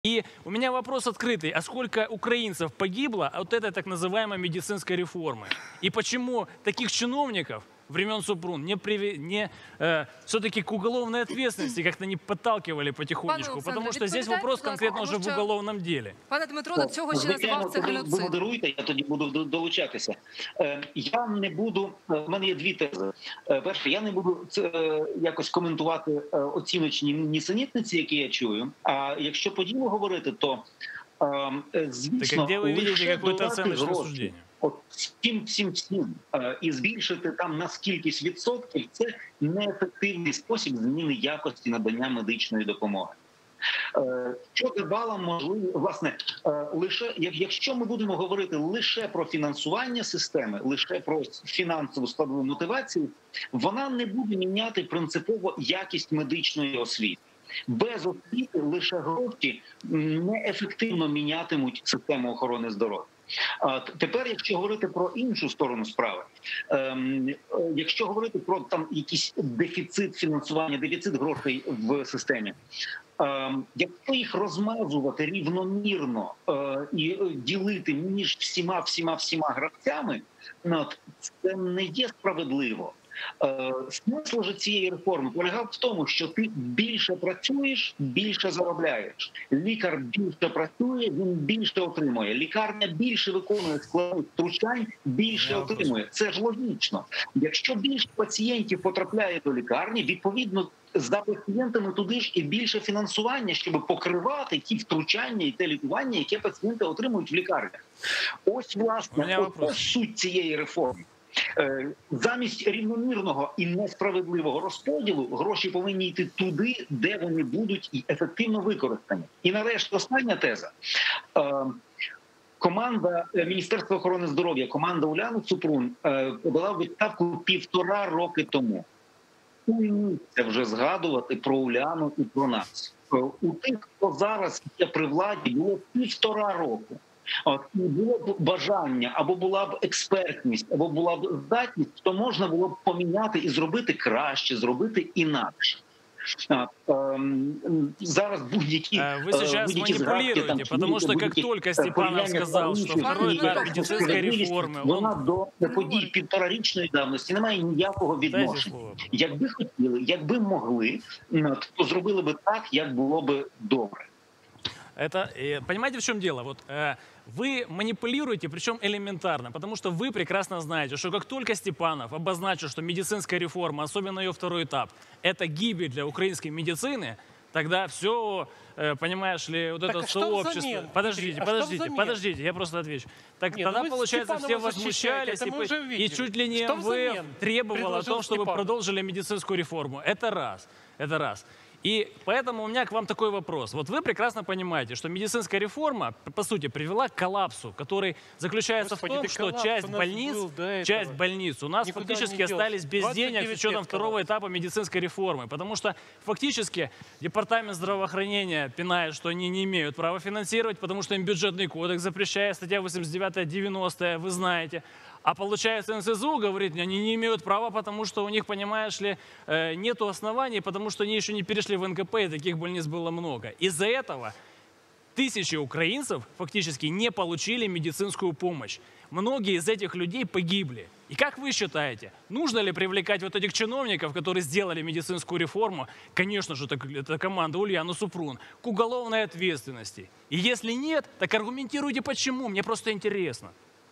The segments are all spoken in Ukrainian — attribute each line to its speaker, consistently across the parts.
Speaker 1: И у меня вопрос открытый. А сколько украинцев погибло от этой так называемой медицинской реформы? И почему таких чиновников времен Супрун все-таки к уголовной ответственности как-то не подталкивали потихонечку? Потому что здесь вопрос конкретно уже в уголовном деле.
Speaker 2: Пане Дмитро, до цього ще називав це геноцид.
Speaker 3: Ви модеруєте, я тоді буду долучатися. Я не буду, в мене є дві тези. Перше, я не буду якось коментувати оціночні нісенітниці, які я чую. А якщо по ділу говорити, то звісно,
Speaker 1: так, ви бачите якесь оціночне судження?
Speaker 3: От всім, і збільшити там на скількись відсотків – це неефективний спосіб зміни якості надання медичної допомоги. Що давала можливість, власне, лише якщо ми будемо говорити лише про фінансування системи, лише про фінансову складову мотивацію, вона не буде міняти принципово якість медичної освіти. Без освіти лише гроші неефективно мінятимуть систему охорони здоров'я. Тепер, якщо говорити про іншу сторону справи, якщо говорити про там якийсь дефіцит фінансування, дефіцит грошей в системі, якщо їх розмазувати рівномірно і ділити між всіма гравцями, це не є справедливо. Смисл же цієї реформи полягав в тому, що ти більше працюєш, більше заробляєш. Лікар більше працює, він більше отримує. Лікарня більше виконує складних втручань, більше отримує. Це ж логічно. Якщо більше пацієнтів потрапляє до лікарні, відповідно, за пацієнтами туди ж і більше фінансування, щоб покривати ті втручання і те лікування, яке пацієнти отримують в лікарнях. Ось, власне, ось суть цієї реформи. Замість рівномірного і несправедливого розподілу гроші повинні йти туди, де вони будуть і ефективно використані. І нарешті остання теза. Команда Міністерства охорони здоров'я, команда Уляни Супрун подала в відставку 1,5 роки тому. Це вже згадувати про Уляну і про нас. У тих, хто зараз є при владі, було 1,5 року. І було б бажання, або була б експертність, або була б здатність, то можна було б поміняти і зробити краще, зробити інакше. Зараз будь-які...
Speaker 1: Вы сейчас манипулируете, потому что как только Степанов сказал, что второй этап медицинской реформы...
Speaker 3: Вона до подій 1,5-річної давності не має ніякого відношення. Якби хотіли, якби могли, то зробили би так, як було би добре.
Speaker 1: Это, понимаете, в чем дело? Вот вы манипулируете, причем элементарно, потому что вы прекрасно знаете, что как только Степанов обозначил, что медицинская реформа, особенно ее второй этап, это гибель для украинской медицины, тогда все, понимаешь ли, вот это сообщество... Подождите, я просто отвечу. Так тогда, получается, все возмущались и чуть ли не МВФ требовал о том, чтобы продолжили медицинскую реформу. Это раз. И поэтому у меня к вам такой вопрос. Вот вы прекрасно понимаете, что медицинская реформа, по сути, привела к коллапсу, который заключается в том, что часть больниц у нас фактически остались без денег с учетом второго этапа медицинской реформы. Потому что фактически департамент здравоохранения пинает, что они не имеют права финансировать, потому что им бюджетный кодекс запрещает, статья 89-90, вы знаете. А получается, НСЗУ говорит, они не имеют права, потому что у них, понимаешь ли, нету оснований, потому что они еще не перешли в НКП, и таких больниц было много. Из-за этого тысячи украинцев фактически не получили медицинскую помощь. Многие из этих людей погибли. И как вы считаете, нужно ли привлекать вот этих чиновников, которые сделали медицинскую реформу, конечно же, это команда Ульяны Супрун, к уголовной ответственности? И если нет, так аргументируйте почему, мне просто интересно.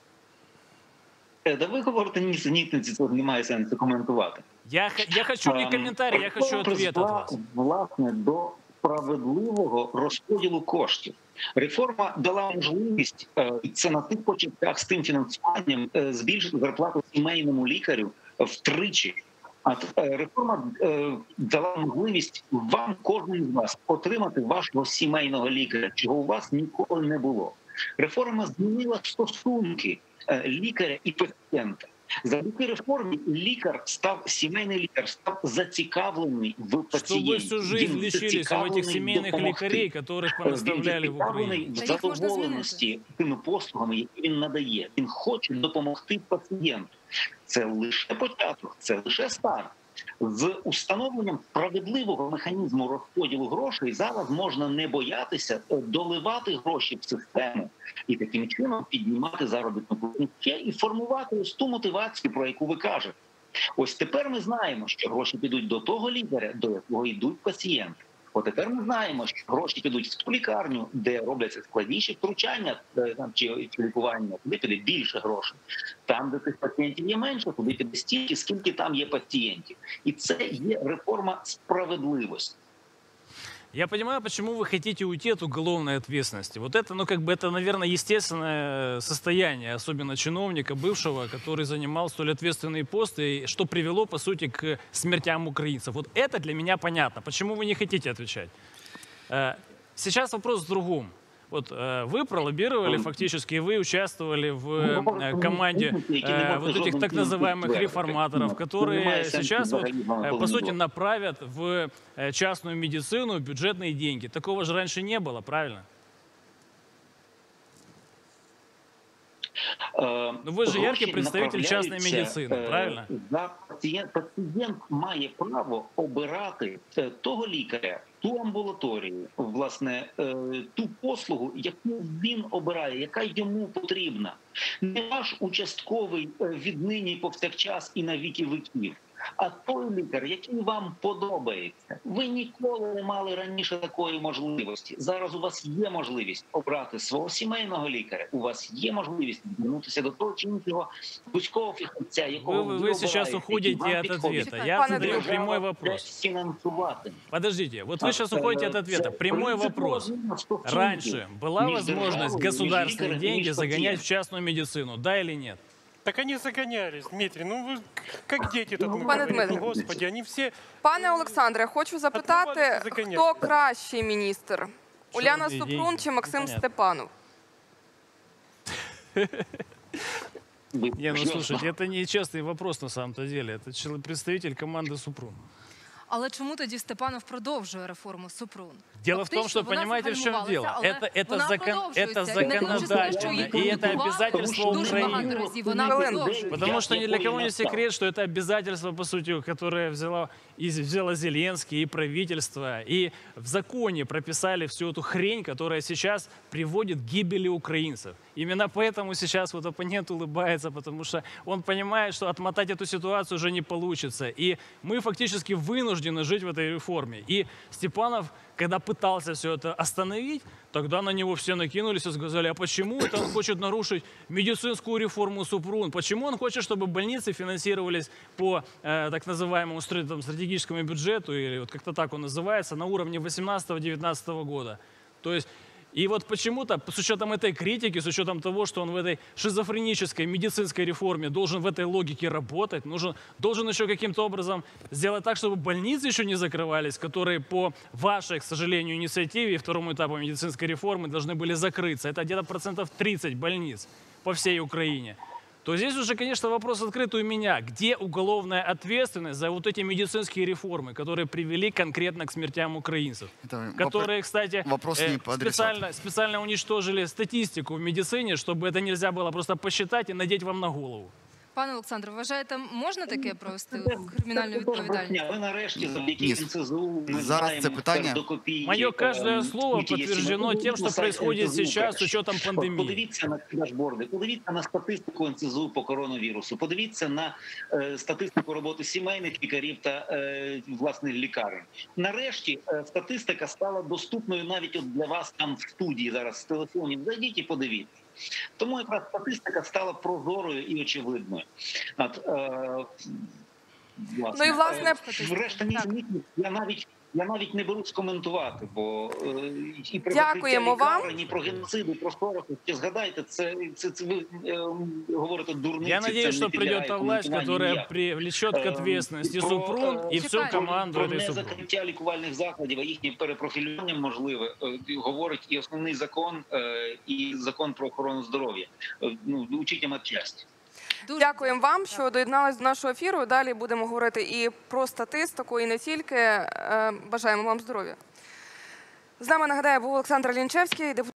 Speaker 3: Да ви говорите нісенітниці, це немає сенсу коментувати.
Speaker 1: Я хочу не коментарі, я хочу відповідь від вас.
Speaker 3: Власне, до справедливого розподілу коштів. Реформа дала можливість, і це на тих початках з тим фінансуванням, збільшити зарплату сімейному лікарю втричі. Реформа дала можливість вам, кожному з вас, отримати вашого сімейного лікаря, чого у вас ніколи не було. Реформа змінила стосунки лікаря і пацієнта. Завдяки реформі сімейний лікар став зацікавлений в пацієнті.
Speaker 1: Чтобы всю жизнь лечились у этих семейных лекарей, которых понаставляли в Україні.
Speaker 3: В задоволеності тими послугами, які він надає. Він хоче допомогти пацієнту. Це лише початок, це лише старт. З установленням справедливого механізму розподілу грошей зараз можна не боятися доливати гроші в систему і таким чином піднімати заробітну платню і формувати ось ту мотивацію, про яку ви кажете. Ось тепер ми знаємо, що гроші підуть до того лікаря, до якого йдуть пацієнти. От тепер ми знаємо, що гроші підуть в ту лікарню, де робляться складніші втручання чи лікування, туди піде більше грошей. Там, де тих пацієнтів є менше, туди піде стільки, скільки там є пацієнтів. І це є реформа справедливості.
Speaker 1: Я понимаю, почему вы хотите уйти от уголовной ответственности. Вот это, это, наверное, естественное состояние, особенно чиновника бывшего, который занимал столь ответственные посты, и что привело, по сути, к смертям украинцев. Вот это для меня понятно. Почему вы не хотите отвечать? Сейчас вопрос в другом. Вот вы пролоббировали фактически, и вы участвовали в команде вот этих так называемых реформаторов, которые сейчас, по сути, направят в частную медицину бюджетные деньги. Такого же раньше не было, правильно? Ну, вы же яркий представитель частной медицины, правильно?
Speaker 3: Пацієнт має право обирати того лікаря, ту амбулаторію, власне, ту послугу, яку він обирає, яка йому потрібна. Не ваш участковий віднині повсякчас і на віки віків, а той лікар, який вам подобається. Ви ніколи не мали раніше такої можливості. Зараз у вас є можливість обрати свого сімейного лікаря. У вас є можливість звернутися до того чи іншого вузького фахівця, якого
Speaker 1: вы сейчас уходите от ответа. Я задаю прямой вопрос. Подождите, вот вы сейчас уходите от ответа. Прямой вопрос. Раньше была возможность государственные деньги загонять в частную медицину, да или нет?
Speaker 4: Так они загонялись, Дмитрий. Ну вы как дети тут,
Speaker 2: Пане Дмитре.
Speaker 4: Господи, они все...
Speaker 2: Пане Олександре, хочу запитати, хто кращий міністр? Уляна Супрун чи Максим Степанов?
Speaker 1: Не, ну слушайте, это не честный вопрос на самом-то деле. Это представитель команды Супрун.
Speaker 5: Але чому тоді Степанов продовжує реформу Супрун?
Speaker 1: Дело в том, что, понимаете, в чем дело? Это законодательно, и это обязательство Украины. Потому что ни для кого не секрет, что это обязательство, по сути, которое взяло Зеленский и правительство. И в законе прописали всю эту хрень, которая сейчас приводит к гибели украинцев. Именно поэтому сейчас вот оппонент улыбается, потому что он понимает, что отмотать эту ситуацию уже не получится. И мы фактически вынуждены жить в этой реформе. И Степанов, когда пытался все это остановить, тогда на него все накинулись и сказали, а почему это он хочет нарушить медицинскую реформу Супрун? Почему он хочет, чтобы больницы финансировались по так называемому стратегическому бюджету, или вот как-то так он называется, на уровне 18-19 года? То есть, и вот почему-то, с учетом этой критики, с учетом того, что он в этой шизофренической медицинской реформе должен в этой логике работать, должен еще каким-то образом сделать так, чтобы больницы еще не закрывались, которые по вашей, к сожалению, инициативе и второму этапу медицинской реформы должны были закрыться. Это где-то 30% больниц по всей Украине. То здесь уже, конечно, вопрос открытый у меня. Где уголовная ответственность за вот эти медицинские реформы, которые привели конкретно к смертям украинцев? Которые, кстати, специально уничтожили статистику в медицине, чтобы это нельзя было просто посчитать и надеть вам на голову.
Speaker 5: Пане Олександре, вважаєте, можна таке провести кримінальну відповідальність?
Speaker 3: Ви нарешті завдяки НСЗУ
Speaker 6: зараз це питання.
Speaker 1: Мое каждое слово подтверждено тем, что происходит сейчас с учетом пандемии.
Speaker 3: Подивіться на дашборди, подивіться на статистику НСЗУ по коронавірусу, подивіться на статистику роботи сімейних лікарів та власних лікарень. Нарешті статистика стала доступною навіть от для вас там в студії зараз з телефонів. Зайдіть і подивіться. Тому якраз статистика стала прозорою і очевидною.
Speaker 2: Ну і власне,
Speaker 3: врешті я навіть не берусь коментувати, бо і про
Speaker 2: дякуємо вам.
Speaker 3: Ні про геноциди, про Хорохов. Згадайте, це ви говорите дурниці.
Speaker 1: Я надеюсь, что придет та власть, которая привлечет к ответственности Супрун и всю команду этой Супрун.
Speaker 3: Про незакриття лікувальних закладів, а їхнє перепрофілювання можливе, говорить і основний закон, і закон про охорону здоров'я. Учіть матчасті.
Speaker 2: Дякуємо вам, що доєдналися до нашого ефіру. Далі будемо говорити і про статистику, і не тільки. Бажаємо вам здоров'я. З нами, нагадаю, був Олександр Лінчевський, депутат.